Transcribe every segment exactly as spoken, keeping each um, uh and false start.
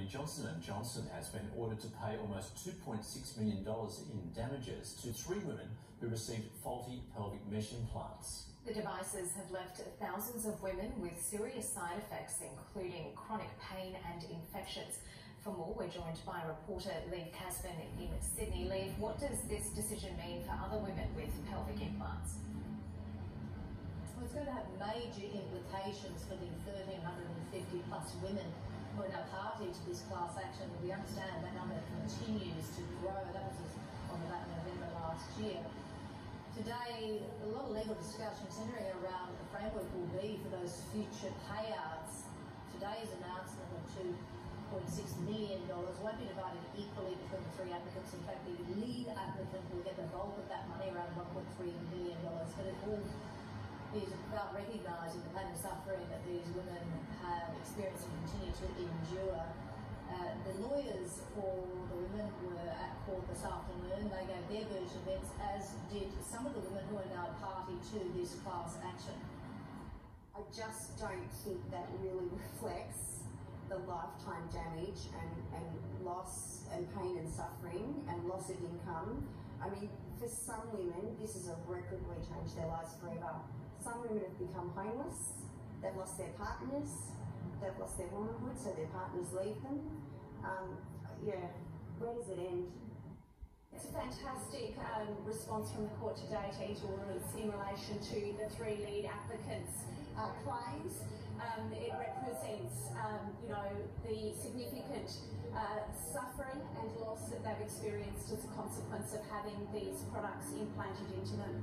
Johnson and Johnson has been ordered to pay almost two point six million dollars in damages to three women who received faulty pelvic mesh implants. The devices have left thousands of women with serious side effects, including chronic pain and infections. For more, we're joined by reporter Lieve Casbin in Sydney. Lieve, what does this decision mean for other women with pelvic implants? Well, it's going to have major implications for the one thousand three hundred fifty plus women who are now party to this class action. We understand that number continues to grow. That was on that November last year. Today, a lot of legal discussion centering around what the framework will be for those future payouts. Today's announcement of two point six million dollars won't be divided equally between the three applicants. In fact, the lead applicant will get the bulk of that money, around one point three million dollars. But it all is about recognising the pain and suffering that these women have experienced and continue to endure. Uh, the lawyers for the women were at court this afternoon. They gave their version of events, as did some of the women who are now party to this class action. I just don't think that really reflects the lifetime damage and, and loss and pain and suffering and loss of income. I mean, for some women, this is a record where changed their lives forever. Some women have become homeless, they've lost their partners, they've lost their womanhood, so their partners leave them. Um, yeah, where does it end? It's a fantastic um, response from the court today to each orders in relation to the three lead applicants' uh, claims. Um, it represents, um, you know, the significant uh, suffering and loss that they've experienced as a consequence of having these products implanted into them.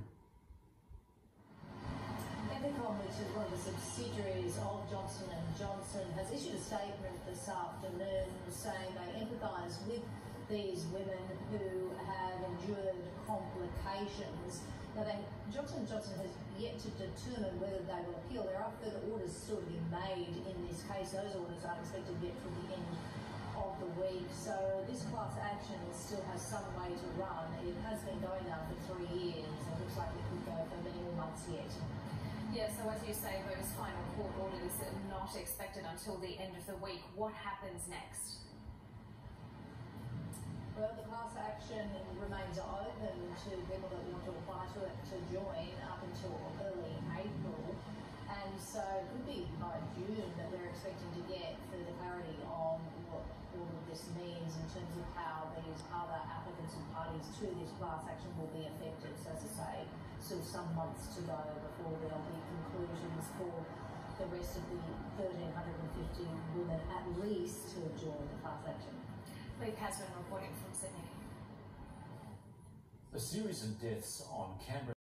Ethicon, which is one of the subsidiaries of Johnson and Johnson, has issued a statement this afternoon saying they empathise with these women who have endured complications. Now, they, Johnson and Johnson has yet to determine whether they will appeal. There are further orders still to be made in this case. Those orders aren't expected yet till the end of the week. So this class action still has some way to run. It has been going now for three years. It looks like it could go for many more months yet. Yeah, so as you say, those final court orders are not expected until the end of the week. What happens next? Well, the class action remains open to people that want to apply to it to join up until early April. And so it could be by June that we're expecting to get further clarity on what all of this means in terms of how these other applicants and parties to this class action will be affected. So as I say, still some months to go before there'll be conclusions for the rest of the one thousand three hundred fifty women at least who have joined the class action. Lieve Casbin reporting from Sydney. A series of deaths on Canberra